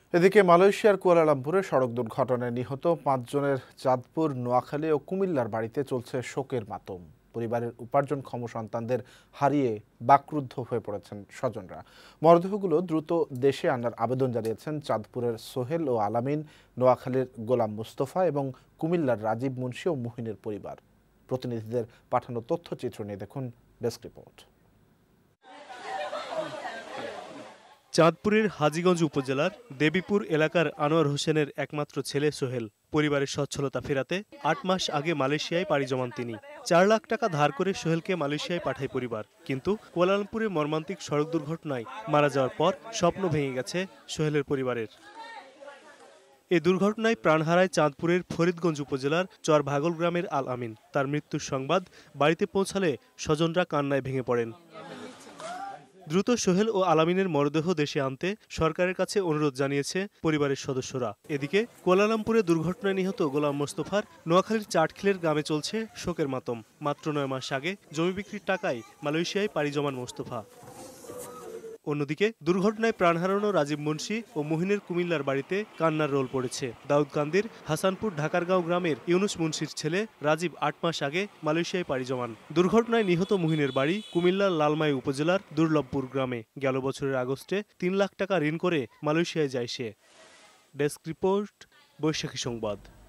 এদিকে মালয়েশিয়ার কুয়ালালামপুরে সড়ক দুর্ঘটনায় নিহত ৫ জনের চাঁদপুর, নোয়াখালী ও কুমিল্লার বাড়িতে চলছে শোকের মাতম। পরিবারের উপার্জনক্ষম সন্তানদের হারিয়ে বাকরুদ্ধ হয়ে পড়েছেন স্বজনরা। মরদেহগুলো দ্রুত দেশে আনার আবেদন জানিয়েছেন চাঁদপুরের সোহেল ও আলামিন, নোয়াখালীর গোলাম মুস্তফা এবং কুমিল্লার রাজীব মুন্সি ও মুহিনের পরিবার। প্রতিনিধিদের পাঠানো তথ্যচিত্র নিয়ে দেখুন ডেস্ক রিপোর্ট। চাঁদপুরের হাজীগঞ্জ উপজেলার দেবীপুর এলাকার আনোয়ার হোসেনের একমাত্র ছেলে সোহেল। পরিবারের সচ্ছলতা ফেরাতে ৮ মাস আগে মালয়েশিয়ায় পাড়ি জমান তিনি। ৪ লাখ টাকা ধার করে সোহেলকে মালয়েশিয়ায় পাঠায় পরিবার, কিন্তু কুয়ালালামপুরে মর্মান্তিক সড়ক দুর্ঘটনায় মারা যাওয়ার পর স্বপ্ন ভেঙে গেছে সোহেলের পরিবারের। এই দুর্ঘটনায় প্রাণ হারায় চাঁদপুরের ফরিদগঞ্জ উপজেলার চরভাগল গ্রামের আল আমিন। তার মৃত্যুর সংবাদ বাড়িতে পৌঁছালে স্বজনরা কান্নায় ভেঙে পড়েন। দ্রুত সোহেল ও আলামিনের মরদেহ দেশে আনতে সরকারের কাছে অনুরোধ জানিয়েছে পরিবারের সদস্যরা। এদিকে কুয়ালালামপুরে দুর্ঘটনায় নিহত গোলাম মোস্তফার নোয়াখালীর চাটখিলের গ্রামে চলছে শোকের মাতম। মাত্র ৯ মাস আগে জমি বিক্রির টাকায় মালয়েশিয়ায় পাড়ি জমান মোস্তফা। অন্যদিকে দুর্ঘটনায় প্রাণ হারানো রাজীব মুন্সি ও মুহিনের কুমিল্লার বাড়িতে কান্নার রোল পড়েছে। দাউদকান্দির হাসানপুর ঢাকারগাঁও গ্রামের ইউনুস মুন্সির ছেলে রাজীব ৮ মাস আগে মালয়েশিয়ায় পাড়ি জমান। দুর্ঘটনায় নিহত মুহিনের বাড়ি কুমিল্লার লালমাই উপজেলার দুর্লভপুর গ্রামে। গেল বছরের আগস্টে ৩ লাখ টাকা ঋণ করে মালয়েশিয়ায় যায় সে। ডেস্ক রিপোর্ট, বৈশাখী সংবাদ।